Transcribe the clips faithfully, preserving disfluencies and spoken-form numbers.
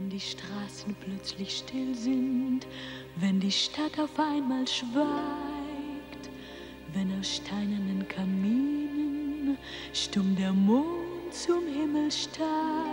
Wenn die Straßen plötzlich still sind, wenn die Stadt auf einmal schweigt, wenn aus steinernen Kaminen stumm der Mond zum Himmel steigt,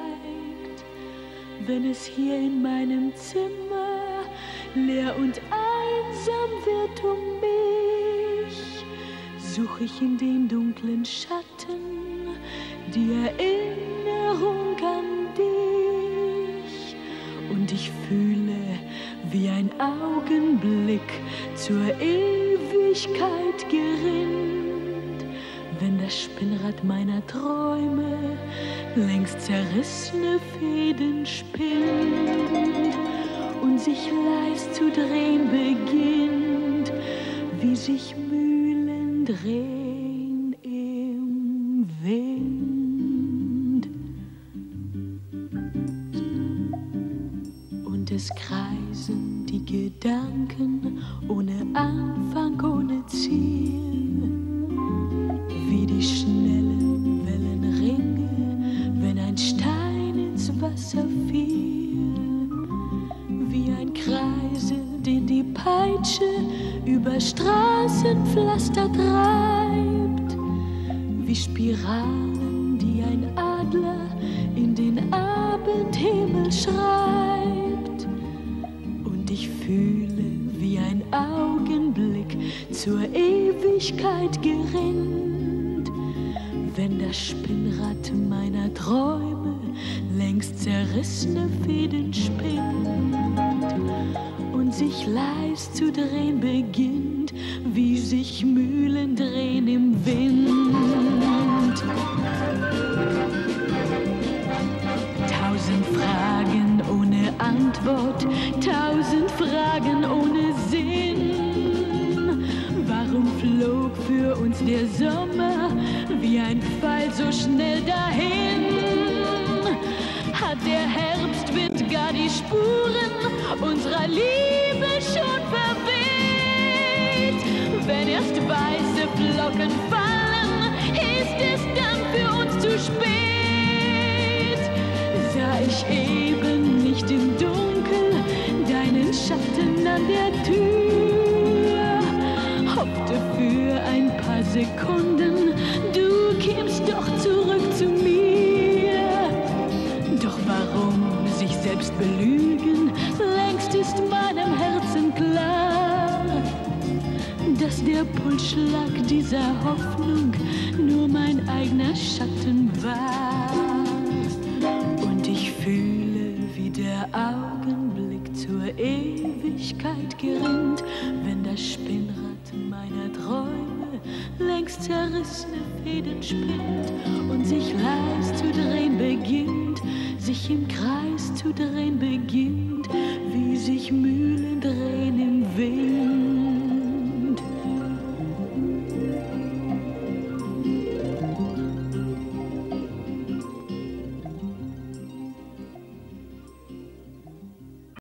wenn es hier in meinem Zimmer leer und einsam wird um mich, such ich in den dunklen Schatten die Erinnerung an dich. Und ich fühle, wie ein Augenblick zur Ewigkeit gerinnt, wenn das Spinnrad meiner Träume längst zerrissene Fäden spinnt und sich leis zu drehen beginnt, wie sich Mühlen drehen im Wind. Und es kreisen die Gedanken ohne Anfang, ohne Ziel, wie die schnellen Wellenringe, wenn ein Stein ins Wasser fiel, wie ein Kreisel, den die Peitsche über Straßenpflaster treibt, wie Spiralen, die ein Adler in den Abendhimmel schreibt. Und ich fühle, wie ein Augenblick zur Ewigkeit gerinnt, wenn das Spinnrad meiner Träume längst zerrissene Fäden spinnt und sich leis zu drehen beginnt, wie sich Mühlen drehen im Wind. Tausend Fragen ohne Antwort, tausend Fragen ohne Sinn. Warum flog für uns der Sommer wie ein Pfeil so schnell dahin? Hat der Herbstwind gar die Spuren unserer Liebe schon verweht? Wenn erst weiße Flocken fallen, ist es dann für uns zu spät. Sah ich eben nicht im Dunkel deinen Schatten an der Tür, hoffte für ein paar Sekunden, du kämst doch zurück zu mir. Doch warum sich selbst belügen? Längst ist meinem Herzen klar, dass der Pulsschlag dieser Hoffnung nur mein eigener Schatten war. Und ich fühle, wie der Augenblick zur Ewigkeit gerinnt, wenn das Spinnrad meiner Träume längst zerrissene Fäden spinnt und sich leis zu drehen beginnt, sich im Kreis zu drehen beginnt, wie sich Mühe